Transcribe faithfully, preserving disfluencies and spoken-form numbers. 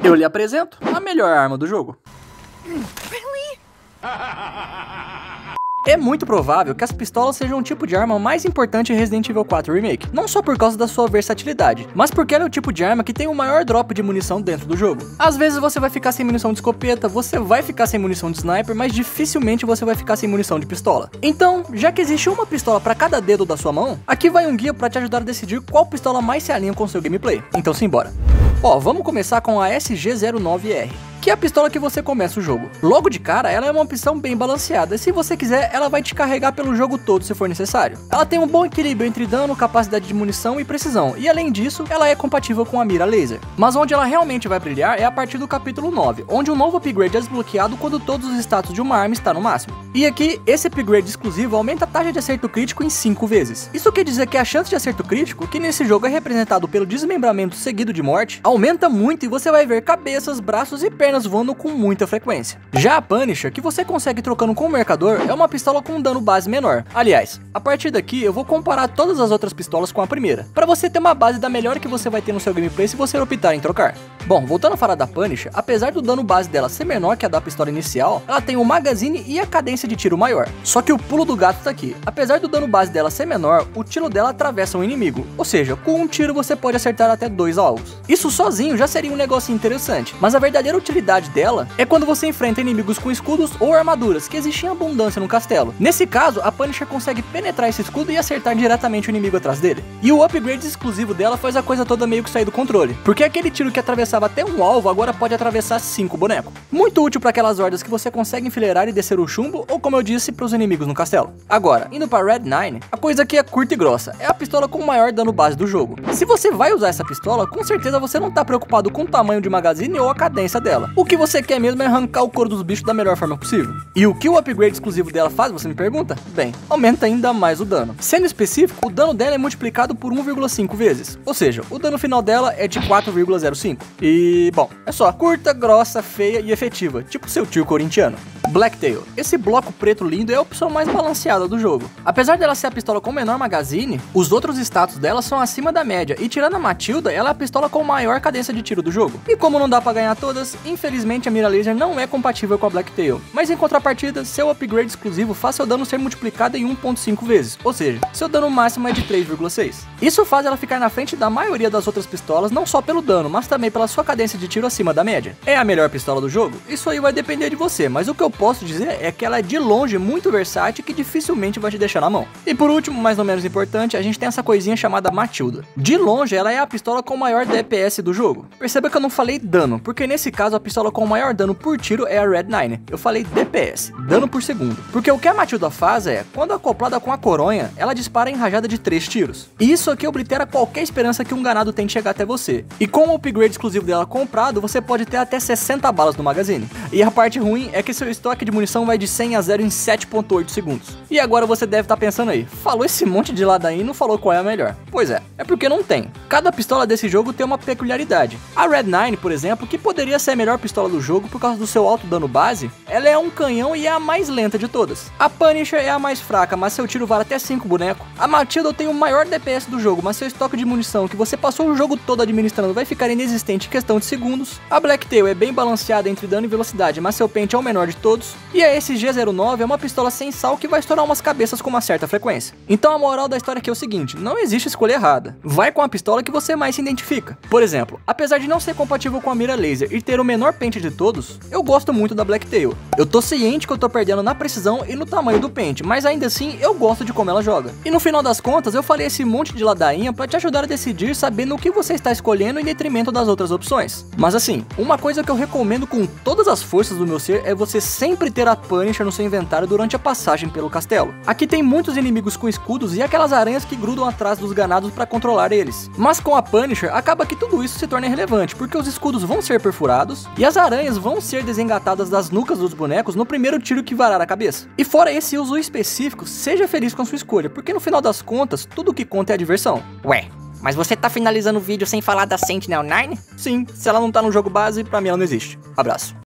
Eu lhe apresento a melhor arma do jogo. É muito provável que as pistolas sejam o tipo de arma mais importante em Resident Evil quatro Remake, não só por causa da sua versatilidade, mas porque ela é o tipo de arma que tem o maior drop de munição dentro do jogo. Às vezes você vai ficar sem munição de escopeta, você vai ficar sem munição de sniper, mas dificilmente você vai ficar sem munição de pistola. Então, já que existe uma pistola para cada dedo da sua mão, aqui vai um guia para te ajudar a decidir qual pistola mais se alinha com o seu gameplay. Então simbora. Ó, vamos começar com a S G zero nove R. Que é a pistola que você começa o jogo. Logo de cara, ela é uma opção bem balanceada, e se você quiser, ela vai te carregar pelo jogo todo se for necessário. Ela tem um bom equilíbrio entre dano, capacidade de munição e precisão, e além disso, ela é compatível com a mira laser. Mas onde ela realmente vai brilhar é a partir do capítulo nove, onde um novo upgrade é desbloqueado quando todos os status de uma arma está no máximo. E aqui, esse upgrade exclusivo aumenta a taxa de acerto crítico em cinco vezes. Isso quer dizer que a chance de acerto crítico, que nesse jogo é representado pelo desmembramento seguido de morte, aumenta muito e você vai ver cabeças, braços e pernas voando com muita frequência. Já a Punisher, que você consegue trocando com o mercador, é uma pistola com um dano base menor. Aliás, a partir daqui eu vou comparar todas as outras pistolas com a primeira, para você ter uma base da melhor que você vai ter no seu gameplay se você optar em trocar. Bom, voltando a falar da Punisher, apesar do dano base dela ser menor que a da pistola inicial, ela tem o magazine e a cadência de tiro maior. Só que o pulo do gato tá aqui. Apesar do dano base dela ser menor, o tiro dela atravessa um inimigo, ou seja, com um tiro você pode acertar até dois alvos. Isso sozinho já seria um negócio interessante, mas a verdadeira utilidade dela é quando você enfrenta inimigos com escudos ou armaduras, que existem em abundância no castelo. Nesse caso, a Punisher consegue penetrar esse escudo e acertar diretamente o inimigo atrás dele. E o upgrade exclusivo dela faz a coisa toda meio que sair do controle, porque aquele tiro que atravessava até um alvo agora pode atravessar cinco bonecos. Muito útil para aquelas hordas que você consegue enfileirar e descer o chumbo, ou como eu disse, para os inimigos no castelo. Agora, indo para Red nove, a coisa aqui é curta e grossa, é a pistola com o maior dano base do jogo. Se você vai usar essa pistola, com certeza você não tá preocupado com o tamanho de magazine ou a cadência dela. O que você quer mesmo é arrancar o couro dos bichos da melhor forma possível. E o que o upgrade exclusivo dela faz, você me pergunta? Bem, aumenta ainda mais o dano. Sendo específico, o dano dela é multiplicado por um vírgula cinco vezes, ou seja, o dano final dela é de quatro vírgula zero cinco. E, bom, é só curta, grossa, feia e efetiva, tipo seu tio corintiano. Blacktail. Esse bloco preto lindo é a opção mais balanceada do jogo. Apesar dela ser a pistola com menor magazine, os outros status dela são acima da média, e tirando a Matilda, ela é a pistola com maior cadência de tiro do jogo. E como não dá pra ganhar todas, infelizmente a mira laser não é compatível com a Blacktail, mas em contrapartida, seu upgrade exclusivo faz seu dano ser multiplicado em um vírgula cinco vezes, ou seja, seu dano máximo é de três vírgula seis. Isso faz ela ficar na frente da maioria das outras pistolas, não só pelo dano, mas também pela sua cadência de tiro acima da média. É a melhor pistola do jogo? Isso aí vai depender de você, mas o que eu posso dizer é que ela é de longe muito versátil e que dificilmente vai te deixar na mão. E por último, mas não menos importante, a gente tem essa coisinha chamada Matilda. De longe, ela é a pistola com o maior D P S do jogo. Perceba que eu não falei dano, porque nesse caso a pistola com o maior dano por tiro é a Red nove. Eu falei D P S, dano por segundo. Porque o que a Matilda faz é, quando acoplada com a coronha, ela dispara em rajada de três tiros. E isso aqui oblitera qualquer esperança que um ganado tente chegar até você. E com o upgrade exclusivo dela comprado, você pode ter até sessenta balas no magazine. E a parte ruim é que seu estoque de munição vai de cem a zero em sete vírgula oito segundos. E agora você deve estar pensando aí, falou esse monte de ladainha e não falou qual é a melhor. Pois é, é porque não tem. Cada pistola desse jogo tem uma peculiaridade. A Red nove, por exemplo, que poderia ser a melhor pistola do jogo por causa do seu alto dano base, ela é um canhão e é a mais lenta de todas. A Punisher é a mais fraca, mas seu tiro vale até cinco bonecos. A Matilda tem o maior D P S do jogo, mas seu estoque de munição que você passou o jogo todo administrando vai ficar inexistente em questão de segundos. A Blacktail é bem balanceada entre dano e velocidade, mas seu pente é o menor de todos. E a S G zero nove é uma pistola sem sal que vai estourar umas cabeças com uma certa frequência. Então a moral da história aqui é o seguinte, não existe escolha errada. Vai com a pistola que você mais se identifica. Por exemplo, apesar de não ser compatível com a mira laser e ter o menor pente de todos, eu gosto muito da Blacktail. Eu tô ciente que eu tô perdendo na precisão e no tamanho do pente, mas ainda assim eu gosto de como ela joga. E no final das contas, eu falei esse monte de ladainha pra te ajudar a decidir sabendo o que você está escolhendo em detrimento das outras opções. Mas assim, uma coisa que eu recomendo com todas as forças do meu ser é você sempre ter a Punisher no seu inventário durante a passagem pelo castelo. Aqui tem muitos inimigos com escudos e aquelas aranhas que grudam atrás dos ganados para controlar eles. Mas com a Punisher, acaba que tudo isso se torna irrelevante, porque os escudos vão ser perfurados e as aranhas vão ser desengatadas das nucas dos bonecos no primeiro tiro que varar a cabeça. E fora esse uso específico, seja feliz com a sua escolha, porque no final das contas, tudo o que conta é a diversão. Ué, mas você tá finalizando o vídeo sem falar da Sentinel nove? Sim, se ela não tá no jogo base, pra mim ela não existe. Abraço.